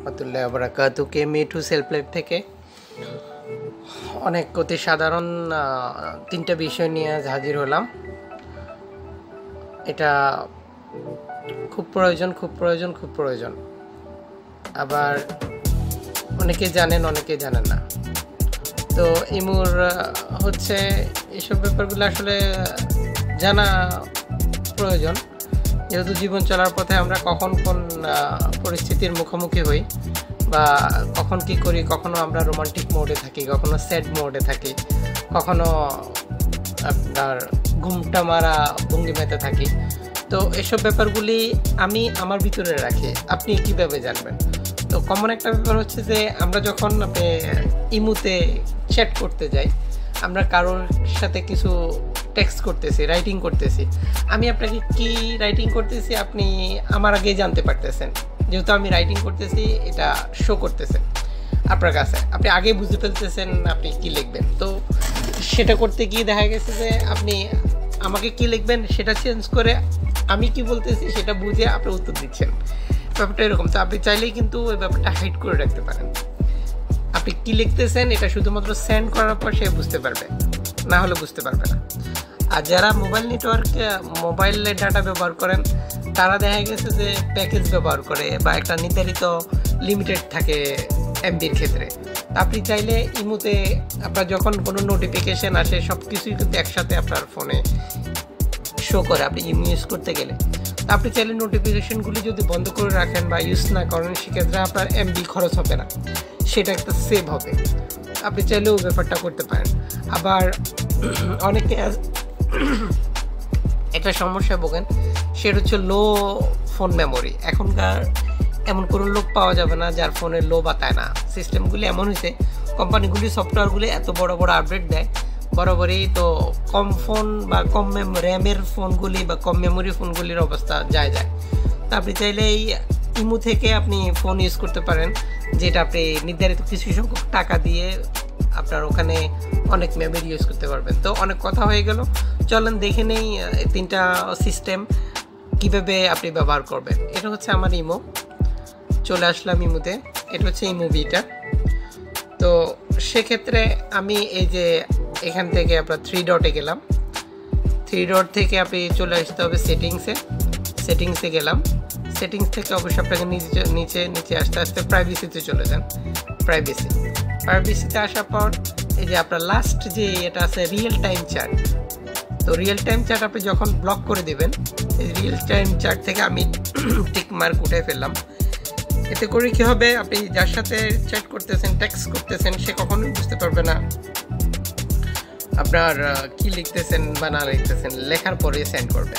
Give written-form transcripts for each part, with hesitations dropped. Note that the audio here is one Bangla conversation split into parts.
রহমতুল্লাহ বারাকাতুকে মিঠু সেলফ লাইফ থেকে অনেক অতি সাধারণ তিনটা বিষয় নিয়ে আজ হাজির হলাম। এটা খুব প্রয়োজন, আবার অনেকে জানেন অনেকে জানেন না। তো ইমুর হচ্ছে এইসব ব্যাপারগুলো আসলে জানা প্রয়োজন, যেহেতু জীবন চলার পথে আমরা কখন কোন পরিস্থিতির মুখোমুখি হই বা কখন কি করি, কখনো আমরা রোমান্টিক মোডে থাকি, কখনো স্যাড মোডে থাকি, কখনো আপনার ঘুমটা মারা ভঙ্গিমাতে থাকি। তো এসব ব্যাপারগুলি আমি আমার ভিতরে রাখি, আপনি কীভাবে জানবেন? তো কমন একটা ব্যাপার হচ্ছে যে আমরা যখন ইমুতে চ্যাট করতে যাই, আমরা কারোর সাথে কিছু টেক্সট করতেছি, রাইটিং করতেছি, আমি আপনাকে কি রাইটিং করতেছি আপনি আমার আগেই জানতে পারতেছেন, যেহেতু আমি রাইটিং করতেছি এটা শো করতেছে আপনার কাছে, আপনি আগে বুঝে ফেলতেছেন আপনি কি লিখবেন। তো সেটা করতে গিয়ে দেখা গেছে যে আপনি আমাকে কি লিখবেন সেটা চেঞ্জ করে আমি কি বলতেছি সেটা বুঝে আপনি উত্তর দিচ্ছেন, ব্যাপারটা এরকম। তো আপনি চাইলেই কিন্তু ওই ব্যাপারটা হাইড করে রাখতে পারেন। আপনি কি লিখতেছেন এটা শুধুমাত্র সেন্ড করার পর সে বুঝতে পারবে, না হলে বুঝতে পারবে না। আর যারা মোবাইল ডাটা ব্যবহার করেন তারা দেখা গেছে যে প্যাকেজ ব্যবহার করে বা একটা নির্ধারিত লিমিটেড থাকে এমবির ক্ষেত্রে। আপনি চাইলে ইমুতে আপনার যখন কোনো নোটিফিকেশান আসে সব কিছুই কিন্তু একসাথে আপনার ফোনে শো করে আপনি ইমু ইউজ করতে গেলে। তো আপনি চাইলে নোটিফিকেশানগুলি যদি বন্ধ করে রাখেন বা ইউজ না করেন, সেক্ষেত্রে আপনার এমবি খরচ হবে না, সেটা একটা সেভ হবে। আপনি চাইলেও ব্যাপারটা করতে পারেন। আবার অনেকে একটা সমস্যা ভোগেন, সেটা হচ্ছে লো ফোন মেমোরি। এখনকার এমন কোনো লোক পাওয়া যাবে না যার ফোনে লো বাতায় না। সিস্টেমগুলি এমন হয়েছে, কোম্পানিগুলি সফটওয়্যারগুলি এত বড় আপডেট দেয় বরাবরই, তো কম ফোন বা কম র্যামের ফোনগুলি বা কম মেমোরি ফোনগুলির অবস্থা যায়। তো আপনি চাইলে এই ইমু থেকে আপনি ফোন ইউজ করতে পারেন, যেটা আপনি নির্ধারিত কিছু সংখ্যক টাকা দিয়ে আপনার ওখানে অনেক মেমোরি ইউজ করতে পারবেন। তো অনেক কথা হয়ে গেল, চলেন দেখে নেই তিনটা সিস্টেম কিভাবে আপনি ব্যবহার করবেন। এটা হচ্ছে আমার ইমো, চলে আসলাম ইমুতে। এটা হচ্ছে ইমো বিটা। তো সেক্ষেত্রে আমি এই যে এখান থেকে আপনার 3 ডটে গেলাম, 3 ডট থেকে আপনি চলে আসতে হবে সেটিংসে গেলাম। সেটিংস থেকে অবশ্যই আপনাকে নিচে আস্তে প্রাইভেসিতে চলে যান। প্রাইভেসিতে আসার পর এই যে আপনার লাস্ট যে এটা আছে রিয়েল টাইম চ্যাট। তো রিয়েল টাইম চ্যাট আপনি যখন ব্লক করে দেবেন, এই রিয়েল টাইম চ্যাট থেকে আমি টিক মার্ক উঠে ফেললাম। এতে করে কী হবে, আপনি যার সাথে চ্যাট করতেছেন, টেক্সট করতেছেন, সে কখনোই বুঝতে পারবে না আপনার কি লিখতেছেন বা না লিখতেছেন। লেখার পরে সেন্ড করবে,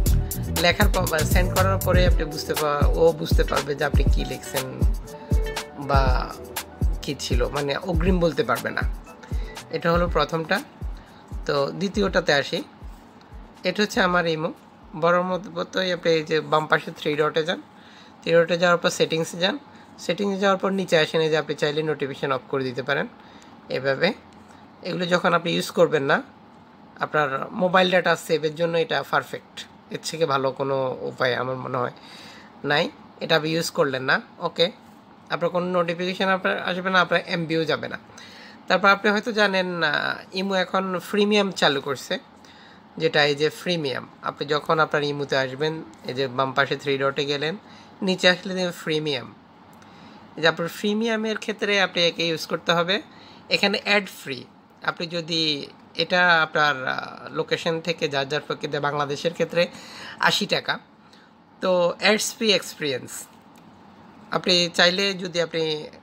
সেন্ড করার পরে আপনি বুঝতে পারবে যে আপনি কি লিখছেন বা কি ছিল, মানে অগ্রিম বলতে পারবে না। এটা হলো প্রথমটা। তো দ্বিতীয়টাতে আসি, এটা হচ্ছে আমার ইমো। বড় মতোই আপনি এই যে বাম পাশে 3 ডটে যান, 3 ডটে যাওয়ার পর সেটিংসে যান। সেটিংসে যাওয়ার পর নিচে আসেন, এই যে আপনি চাইলে নোটিফিকেশান অফ করে দিতে পারেন। এভাবে এগুলো যখন আপনি ইউজ করবেন না, আপনার মোবাইল ডাটা সেভের জন্য এটা পারফেক্ট। এর থেকে ভালো কোনো উপায় আমার মনে হয় নাই। এটা আপনি ইউজ করলেন না, ওকে, আপনার কোনো নোটিফিকেশান আপনার আসবে না, আপনার এমবিও যাবে না। তারপর আপনি হয়তো জানেন ইমো এখন প্রিমিয়াম চালু করছে, যেটা এই যে প্রিমিয়াম। আপনি যখন আপনার ইমোতে আসবেন, এই যে বাম পাশে 3 ডটে গেলেন, নিচে আসলে প্রিমিয়াম। এই যে আপনার প্রিমিয়ামের ক্ষেত্রে আপনি একে ইউজ করতে হবে। এখানে অ্যাড ফ্রি। আপনি যদি এটা আপনার লোকেশন থেকে যার প্রকৃতি, বাংলাদেশের ক্ষেত্রে 80 টাকা। তো অ্যাডস ফ্রি এক্সপিরিয়েন্স আপনি চাইলে, যদি আপনি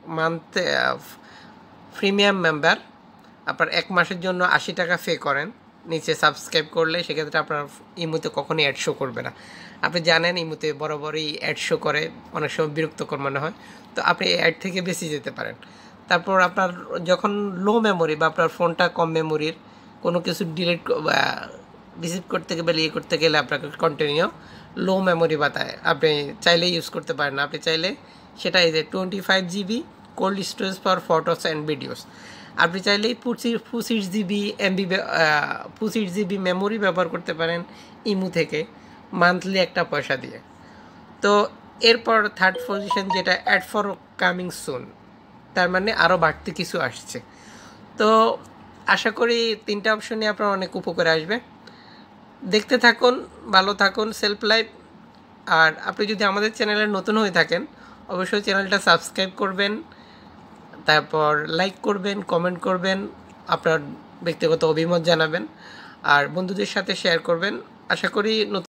প্রিমিয়াম মেম্বার, আপনার 1 মাসের জন্য 80 টাকা পে করেন নিচে সাবস্ক্রাইব করলে, সেক্ষেত্রে আপনার ইমুতে কখনোই অ্যাড শো করবে না। আপনি জানেন ইমুতে বরাবরই অ্যাড শো করে, অনেক সময় বিরক্তকর মনে হয়। তো আপনি অ্যাড থেকে বেঁচে যেতে পারেন। তারপর আপনার যখন লো মেমোরি বা আপনার ফোনটা কম মেমোরির, কোনো কিছু রিসিভ করতে গেলে করতে গেলে আপনাকে কন্টিনিউ লো মেমোরি বাতায়, আপনি চাইলে ইউজ করতে পারেন না। আপনি চাইলে সেটা এই যে 25 GB cold storage for photos and videos, আপনি চাইলেই 25 GB মেমোরি ব্যবহার করতে পারেন ইমু থেকে, মান্থলি একটা পয়সা দিয়ে। তো এরপর থার্ড পজিশন যেটা অ্যাড ফর কামিং সুন, তার মানে আরও বাড়তি কিছু আসছে। তো আশা করি 3টা অপশনই আপনার অনেক উপকারে আসবে। দেখতে থাকুন, ভালো থাকুন, সেলফ লাইফ। আর আপনি যদি আমাদের চ্যানেলে নতুন হয়ে থাকেন অবশ্যই চ্যানেলটা সাবস্ক্রাইব করবেন, তারপর লাইক করবেন, কমেন্ট করবেন, আপনার ব্যক্তিগত অভিমত জানাবেন আর বন্ধুদের সাথে শেয়ার করবেন। আশা করি নতুন